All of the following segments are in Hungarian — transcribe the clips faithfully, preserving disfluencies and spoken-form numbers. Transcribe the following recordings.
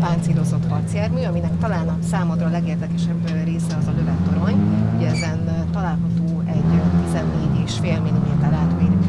páncélozott harcjármű, aminek talán a számodra legérdekesebb része az a lövettorony. Ugye ezen található egy tizennégy egész öt milliméter átmérőjű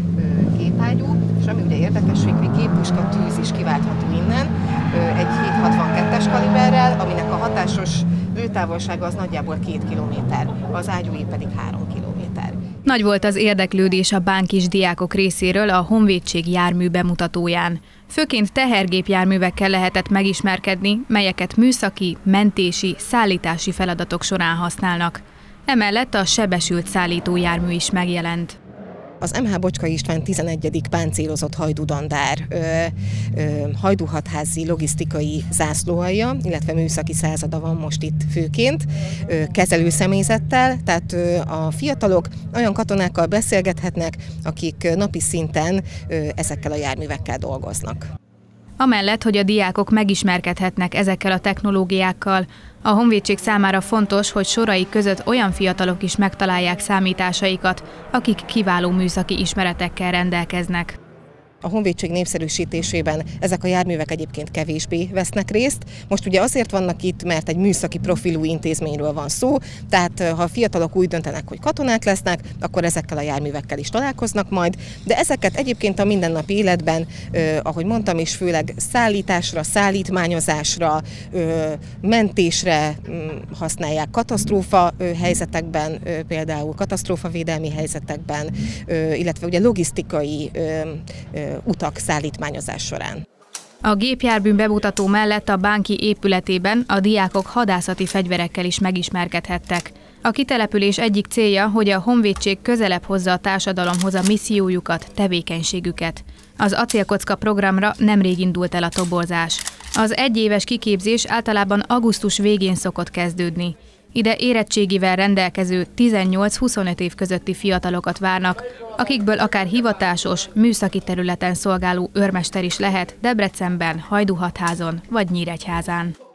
gépágyú, és ami ugye érdekesség, hogy géppuska tűz is kiváltható innen, egy hét hatvankettes kaliberrel, aminek a hatásos lőtávolsága az nagyjából két kilométer, az ágyúé pedig három kilométer. Nagy volt az érdeklődés a bánkis diákok részéről a Honvédség jármű bemutatóján. Főként tehergépjárművekkel lehetett megismerkedni, melyeket műszaki, mentési, szállítási feladatok során használnak. Emellett a sebesült szállítójármű is megjelent. Az em há Bocskai István tizenegyedik páncélozott hajdú-dandár ö, ö, hajdúhatházi logisztikai zászlóalja, illetve műszaki százada van most itt főként, ö, kezelőszemélyzettel, tehát ö, a fiatalok olyan katonákkal beszélgethetnek, akik napi szinten ö, ezekkel a járművekkel dolgoznak. Amellett, hogy a diákok megismerkedhetnek ezekkel a technológiákkal, a Honvédség számára fontos, hogy soraik között olyan fiatalok is megtalálják számításaikat, akik kiváló műszaki ismeretekkel rendelkeznek. A Honvédség népszerűsítésében ezek a járművek egyébként kevésbé vesznek részt. Most ugye azért vannak itt, mert egy műszaki profilú intézményről van szó, tehát ha a fiatalok úgy döntenek, hogy katonák lesznek, akkor ezekkel a járművekkel is találkoznak majd, de ezeket egyébként a mindennapi életben, eh, ahogy mondtam is, főleg szállításra, szállítmányozásra, eh, mentésre hm, használják, katasztrófa eh, helyzetekben, eh, például katasztrófavédelmi helyzetekben, eh, illetve ugye logisztikai eh, eh, utak szállítmányozás során. A gépjármű bemutató mellett a bánki épületében a diákok hadászati fegyverekkel is megismerkedhettek. A kitelepülés egyik célja, hogy a Honvédség közelebb hozza a társadalomhoz a missziójukat, tevékenységüket. Az acélkocka programra nemrég indult el a toborzás. Az egyéves kiképzés általában augusztus végén szokott kezdődni. Ide érettségivel rendelkező tizennyolc-huszonöt év közötti fiatalokat várnak, akikből akár hivatásos, műszaki területen szolgáló őrmester is lehet Debrecenben, Hajdúhatházon vagy Nyíregyházán.